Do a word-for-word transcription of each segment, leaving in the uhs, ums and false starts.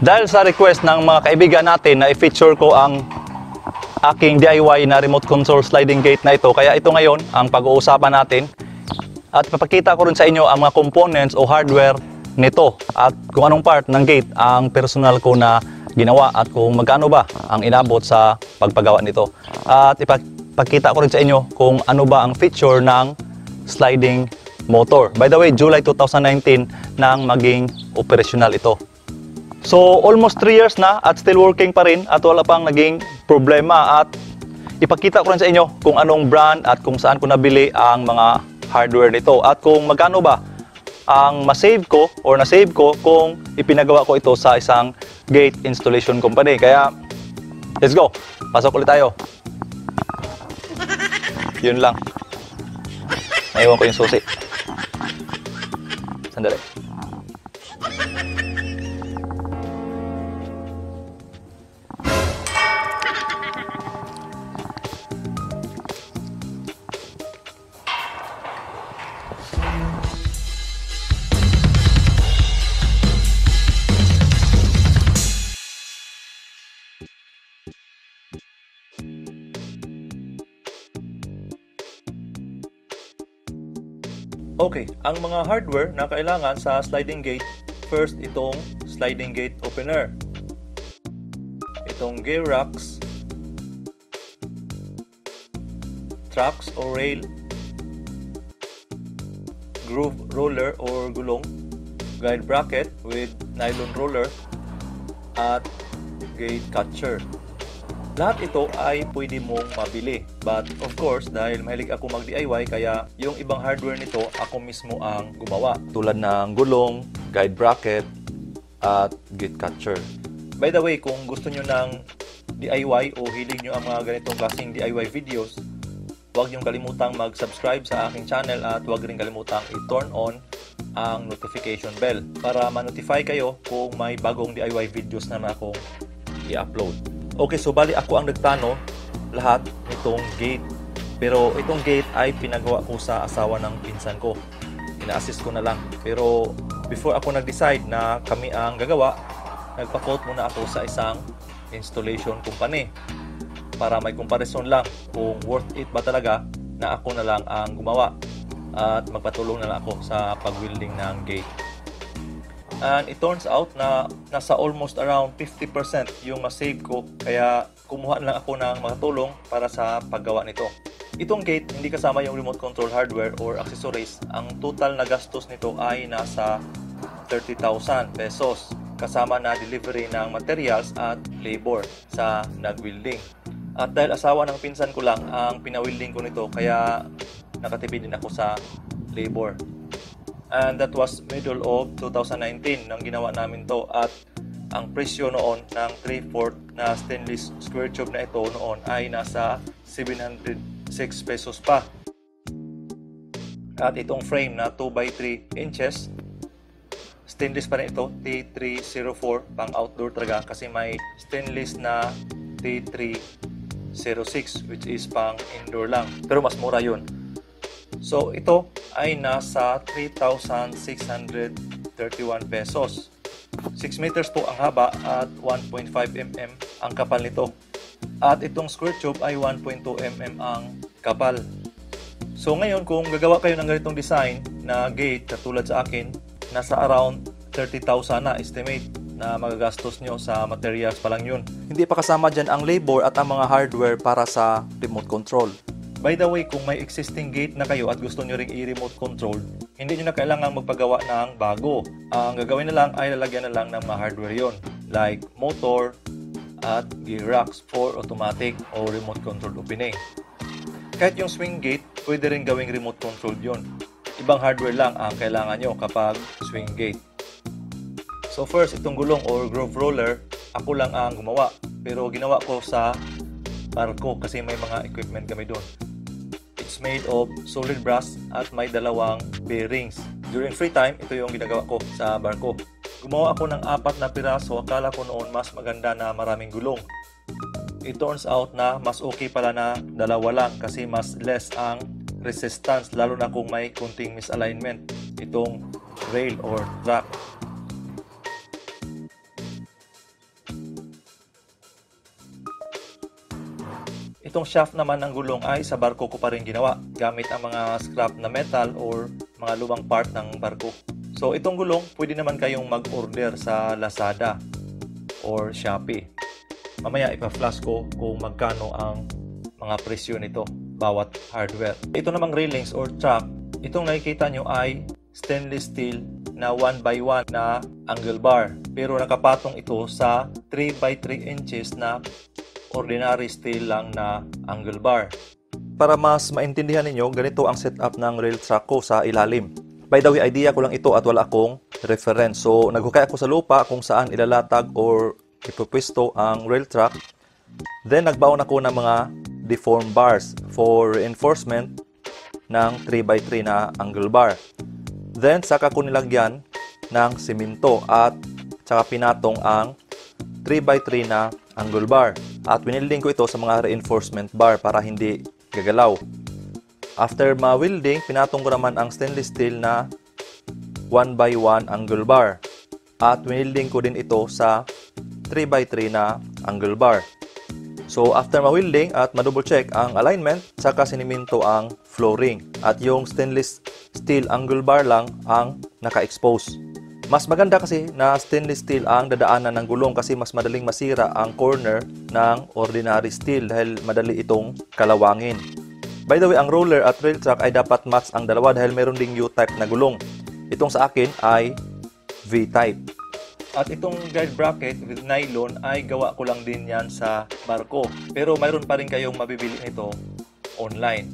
Dahil sa request ng mga kaibigan natin na i-feature ko ang aking D I Y na remote control sliding gate na ito, kaya ito ngayon ang pag-uusapan natin. At papakita ko rin sa inyo ang mga components o hardware nito at kung anong part ng gate ang personal ko na ginawa at kung magkano ba ang inabot sa pagpagawa nito. At ipakita ko rin sa inyo kung ano ba ang feature ng sliding motor. By the way, July two thousand nineteen nang maging operational ito. So almost three years na at still working pa rin at wala pang naging problema, at ipakita ko rin sa inyo kung anong brand at kung saan ko nabili ang mga hardware nito at kung magkano ba ang masave ko or nasave ko kung ipinagawa ko ito sa isang gate installation company. Kaya let's go, pasok ulit tayo. Yun lang, naiwan ko yung susi. Sandali. Okay, ang mga hardware na kailangan sa sliding gate, first itong sliding gate opener, itong gear racks, tracks or rail, groove roller or gulong, guide bracket with nylon roller, at gate catcher. Lahat ito ay pwede mong mabili. But of course, dahil mahilig ako mag-D I Y, kaya yung ibang hardware nito ako mismo ang gumawa. Tulad ng gulong, guide bracket, at gate catcher. By the way, kung gusto nyo ng D I Y o hilig nyo ang mga ganitong klaseng D I Y videos, huwag nyo kalimutang mag-subscribe sa aking channel at huwag rin kalimutang i-turn on ang notification bell para ma-notify kayo kung may bagong D I Y videos na akong i-upload. Okay, so bali ako ang nagplano lahat nitong gate. Pero itong gate ay pinagawa ko sa asawa ng pinsan ko. Ina-assist ko na lang. Pero before ako nag-decide na kami ang gagawa, nagpa-quote muna ako sa isang installation company para may comparison lang kung worth it ba talaga na ako na lang ang gumawa at magpatulong na lang ako sa pag-welding ng gate. And it turns out na nasa almost around fifty percent yung masave ko, kaya kumuha na lang ako ng makatulong para sa paggawa nito. Itong gate, hindi kasama yung remote control hardware or accessories. Ang total na gastos nito ay nasa thirty thousand pesos, kasama na delivery ng materials at labor sa nag-welding. At dahil asawa ng pinsan ko lang ang pinawilding ko nito, kaya nakatipid din ako sa labor. And that was middle of two thousand nineteen nang ginawa namin to, at ang presyo noon ng three fourths na stainless square tube na ito noon ay nasa seven hundred six pesos pa. At itong frame na two by three inches, stainless pa rin ito, T three oh four, pang outdoor talaga kasi may stainless na T three oh six which is pang indoor lang, pero mas mura yun. So ito ay nasa three thousand six hundred thirty-one pesos. six meters po ang haba at one point five millimeters ang kapal nito. At itong square tube ay one point two millimeters ang kapal. So ngayon, kung gagawa kayo ng ganitong design na gate katulad sa akin, nasa around thirty thousand na estimate na magagastos nyo sa materials pa lang yun. Hindi pa kasama dyan ang labor at ang mga hardware para sa remote control. By the way, kung may existing gate na kayo at gusto nyo ring i-remote control, hindi nyo na kailangan magpagawa ng bago. Ang gagawin na lang ay lalagyan na lang ng mga hardware yon, like motor at gear racks for automatic o remote control opening. Kahit yung swing gate, pwede rin gawing remote control yon. Ibang hardware lang ang kailangan nyo kapag swing gate. So first, itong gulong or groove roller, ako lang ang gumawa. Pero ginawa ko sa barko kasi may mga equipment kami doon. It's made of solid brass at may dalawang bearings. During free time, ito yung ginagawa ko sa barko. Gumawa ako ng apat na piraso. Akala ko noon mas maganda na maraming gulong. It turns out na mas okay pala na dalawa lang kasi mas less ang resistance, lalo na kung may kunting misalignment itong rail or track. Itong shaft naman ng gulong ay sa barko ko pa rin ginawa gamit ang mga scrap na metal or mga lumang part ng barko. So itong gulong, pwede naman kayong mag-order sa Lazada or Shopee. Mamaya ipa-flash ko kung magkano ang mga presyo nito, bawat hardware. Ito namang railings or track, itong nakikita nyo ay stainless steel na one by one na angle bar. Pero nakapatong ito sa three by three inches na ordinary steel lang na angle bar. Para mas maintindihan ninyo, ganito ang setup ng rail track ko sa ilalim. By the way, idea ko lang ito at wala akong reference. So, naghukay ako sa lupa kung saan ilalatag or ipupwesto ang rail track. Then, nagbaon ako ng mga deform bars for reinforcement ng three by three na angle bar. Then, saka ko nilagyan ng simento at saka pinatong ang three by three na angle bar. At winilding ko ito sa mga reinforcement bar para hindi gagalaw. After ma-welding, pinatong ko naman ang stainless steel na one by one angle bar. At winilding ko din ito sa three by three na angle bar. So, after ma-welding at ma-double check ang alignment, saka siniminto ang flooring. At yung stainless steel angle bar lang ang naka-expose. Mas maganda kasi na stainless steel ang dadaanan ng gulong kasi mas madaling masira ang corner ng ordinary steel dahil madali itong kalawangin. By the way, ang roller at rail track ay dapat match ang dalawa dahil meron ding U-type na gulong. Itong sa akin ay V-type. At itong guide bracket with nylon ay gawa ko lang din yan sa barko. Pero mayroon pa rin kayong mabibili nito online.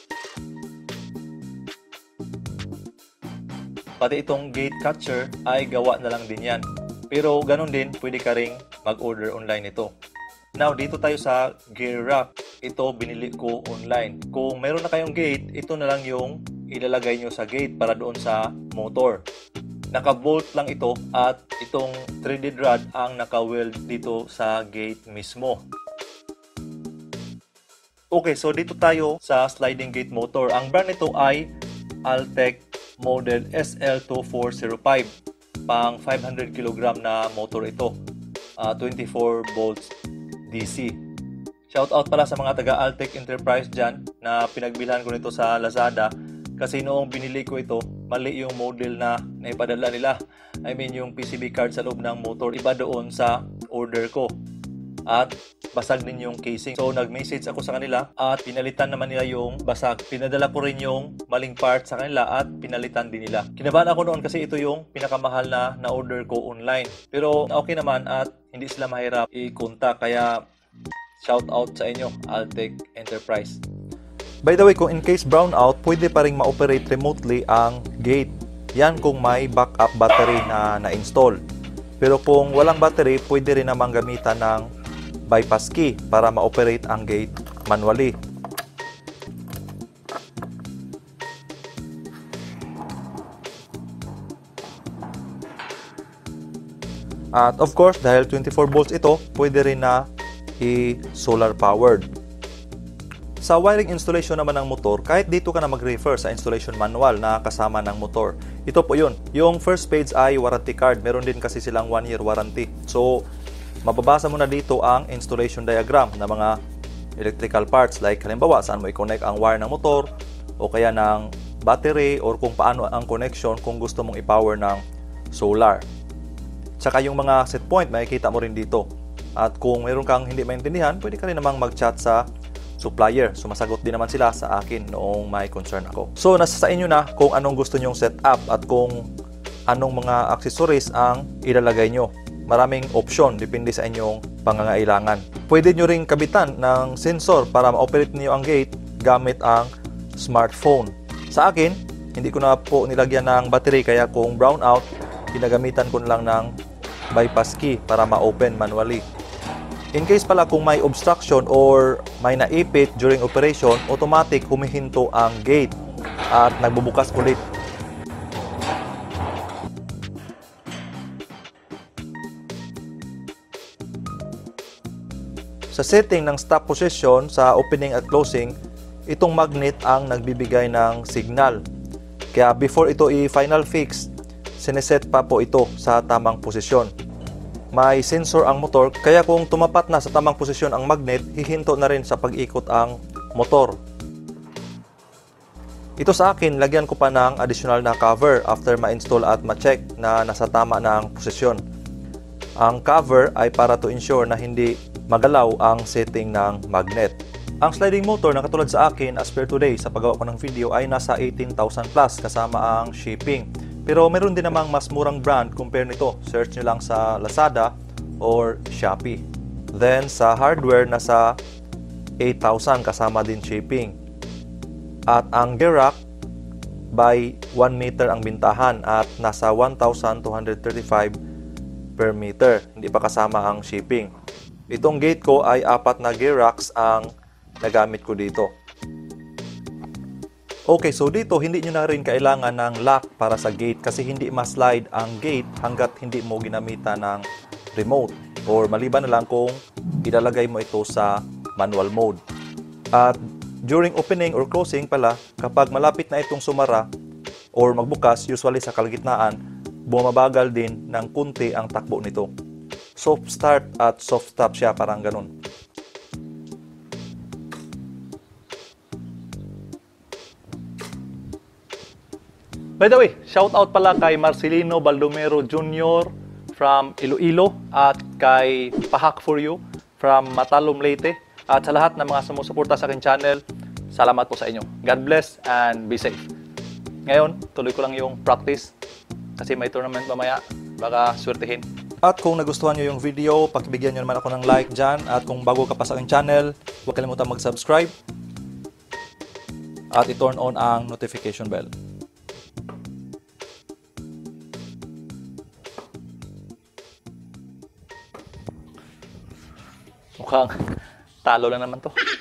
Pati itong gate catcher ay gawa na lang din yan. Pero ganun din, pwede ka ring mag-order online ito. Now, dito tayo sa gear rack. Ito binili ko online. Kung meron na kayong gate, ito na lang yung ilalagay nyo sa gate para doon sa motor. Naka-bolt lang ito at itong threaded rod ang naka-weld dito sa gate mismo. Okay, so dito tayo sa sliding gate motor. Ang brand nito ay Altec model S L two four zero five. Pang five hundred kilogram na motor ito. Uh, twenty-four volts D C. Shout out pala sa mga taga Altec Enterprise dyan na pinagbilhan ko nito sa Lazada. Kasi noong binili ko ito, mali yung model na naipadala nila. I mean yung P C B card sa loob ng motor, iba doon sa order ko. At basag din yung casing. So nag-message ako sa kanila at pinalitan naman nila yung basag. Pinadala ko rin yung maling part sa kanila at pinalitan din nila. Kinabahan ako noon kasi ito yung pinakamahal na na-order ko online. Pero okay naman at hindi sila mahirap i-contact. Kaya shout out sa inyo, Altec Enterprise. By the way, kung in case brownout, pwede pa rin ma-operate remotely ang gate. Yan kung may backup battery na na-install. Pero kung walang battery, pwede rin namang gamitan ng bypass key para ma-operate ang gate manually. At of course, dahil twenty-four volts ito, pwede rin na i-solar powered. Sa wiring installation naman ng motor, kahit dito ka na mag-refer sa installation manual na kasama ng motor. Ito po yun. Yung first page ay warranty card. Meron din kasi silang one year warranty. So, mababasa mo na dito ang installation diagram ng mga electrical parts. Like, halimbawa, saan mo i-connect ang wire ng motor o kaya ng battery or kung paano ang connection kung gusto mong i-power ng solar. Tsaka yung mga set point, makikita mo rin dito. At kung meron kang hindi maintindihan, pwede ka rin namang mag-chat sa supplier. Sumasagot din naman sila sa akin noong may concern ako. So, nasa sa inyo na kung anong gusto nyong setup at kung anong mga accessories ang ilalagay nyo. Maraming option, depende sa inyong pangangailangan. Pwede nyo ring kabitan ng sensor para ma-operate niyo ang gate gamit ang smartphone. Sa akin, hindi ko na po nilagyan ng battery kaya kung brown out, ginagamitan ko na lang ng bypass key para ma-open manually. In case pala kung may obstruction or may naipit during operation, automatic humihinto ang gate at nagbubukas ulit. Sa setting ng stop position sa opening at closing, itong magnet ang nagbibigay ng signal. Kaya before ito i-final fix, sineset pa po ito sa tamang posisyon. may sensor ang motor, kaya kung tumapat na sa tamang posisyon ang magnet, hihinto na rin sa pag-ikot ang motor. Ito sa akin, lagyan ko pa ng additional na cover after ma-install at ma-check na nasa tama na ang posisyon. Ang cover ay para to ensure na hindi magalaw ang setting ng magnet. Ang sliding motor na katulad sa akin as per today sa paggawa ko ng video ay nasa eighteen thousand plus kasama ang shipping. Pero meron din namang mas murang brand compare nito. Search nyo lang sa Lazada or Shopee. Then sa hardware nasa eight thousand kasama din shipping. At ang gear rack by one meter ang bintahan at nasa one thousand two hundred thirty-five per meter. Hindi pa kasama ang shipping. Itong gate ko ay apat na gear racks ang nagamit ko dito. Okay, so dito hindi nyo na rin kailangan ng lock para sa gate kasi hindi ma-slide ang gate hanggat hindi mo ginamitan ng remote or maliban na lang kung ilalagay mo ito sa manual mode. At during opening or closing pala, kapag malapit na itong sumara or magbukas, usually sa kalagitnaan, bumabagal din ng kunti ang takbo nito. Soft start at soft stop siya, parang ganun. By the way, shout out pala kay Marcelino Baldomero Junior from Iloilo at kay Pahak for You from Matalom Leyte at sa lahat ng mga sumusuporta sa akin channel, salamat po sa inyo. God bless and be safe. Ngayon, tuloy ko lang yung practice kasi may tournament mamaya, baka swertihin. At kung nagustuhan nyo yung video, pakibigyan nyo naman ako ng like dyan at kung bago ka pa sa aking channel, huwag kalimutan mag-subscribe at i-turn on ang notification bell. Mukhang talo lang naman to.